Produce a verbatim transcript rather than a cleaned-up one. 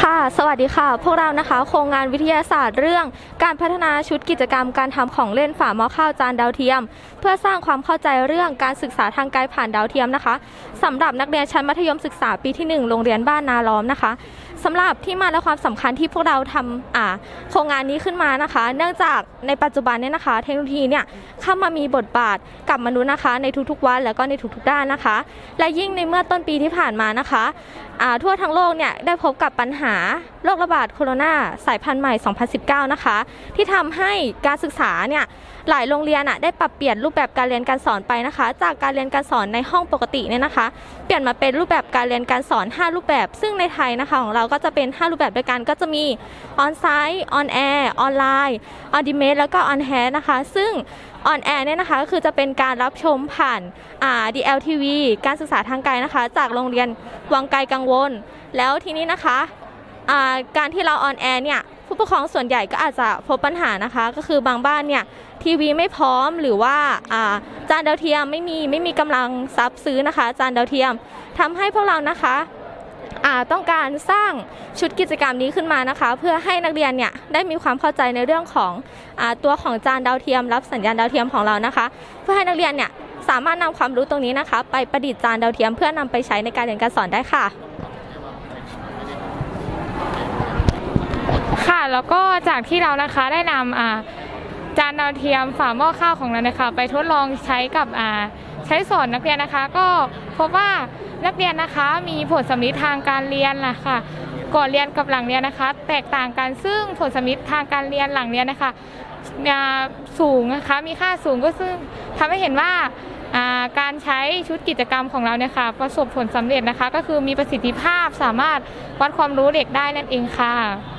ค่ะสวัสดีค่ะพวกเรานะคะโครงงานวิทยาศาสตร์เรื่องการพัฒนาชุดกิจกรรมการทำของเล่นฝาหม้อข้าวจานดาวเทียมเพื่อสร้างความเข้าใจเรื่องการศึกษาทางไกลผ่านดาวเทียมนะคะสำหรับนักเรียนชั้นมัธยมศึกษาปีที่หนึ่งโรงเรียนบ้านนาล้อมนะคะสำหรับที่มาและความสำคัญที่พวกเราทำอ่าโครงงานนี้ขึ้นมานะคะเนื่องจากในปัจจุบันเนี่ยนะคะเทคโนโลยีเนี่ยเข้ามามีบทบาทกับมนุษย์นะคะในทุกๆวันแล้วก็ในทุกๆด้านนะคะและยิ่งในเมื่อต้นปีที่ผ่านมานะคะทั่วทั้งโลกเนี่ยได้พบกับปัญหาโรคระบาดโคโรนาสายพันธุ์ใหม่ สองพันสิบเก้า นะคะที่ทำให้การศึกษาเนี่ยหลายโรงเรียนอ่ะได้ปรับเปลี่ยนรูปแบบการเรียนการสอนไปนะคะจากการเรียนการสอนในห้องปกติเนี่ยนะคะเปลี่ยนมาเป็นรูปแบบการเรียนการสอนห้ารูปแบบซึ่งในไทยนะคะของเราก็จะเป็นห้ารูปแบบด้วยกันก็จะมีออนไซต์ออนแอร์ออนไลน์ออนดิเมทแล้วก็ออนแฮนด์นะคะซึ่งออนแอร์เนี่ยนะคะก็คือจะเป็นการรับชมผ่านอ่า ดี แอล ที วี การศึกษาทางไกลนะคะจากโรงเรียนวังไกลกังวลแล้วทีนี้นะคะอ่าการที่เราออนแอร์เนี่ยผู้ปกครองส่วนใหญ่ก็อาจจะพบปัญหานะคะก็คือบางบ้านเนี่ยทีวีไม่พร้อมหรือว่าอ่าจานดาวเทียมไม่มีไม่มีกำลังทรัพย์ซื้อนะคะจานดาวเทียมทำให้พวกเรานะคะต้องการสร้างชุดกิจกรรมนี้ขึ้นมานะคะเพื่อให้นักเรียนเนี่ยได้มีความเข้าใจในเรื่องของอตัวของจานดาวเทียมรับสัญญาณดาวเทียมของเรานะคะเพื่อให้นักเรียนเนี่ยสามารถนำความรู้ตรงนี้นะคะไปประดิษฐ์จานดาวเทียมเพื่อนำไปใช้ในการเรียนการสอนได้ค่ะค่ะแล้วก็จากที่เรานะคะได้นำอ่าจานดาวเทียมฝาหม้อข้าวของเรานะคะไปทดลองใช้กับอ่าใช้สอนนักเรียนนะคะก็พบว่านักเรียนนะคะมีผลสำลิดทางการเรียนล่ะค่ะก่อนเรียนกับหลังเรียนนะคะแตกต่างกันซึ่งผลสำลิดทางการเรียนหลังเรียนนะคะสูงนะคะมีค่าสูงก็ซึ่งทำให้เห็นว่าการใช้ชุดกิจกรรมของเราเนี่ยค่ะประสบผลสำเร็จนะคะก็คือมีประสิทธิภาพสามารถวัดความรู้เด็กได้นั่นเองค่ะ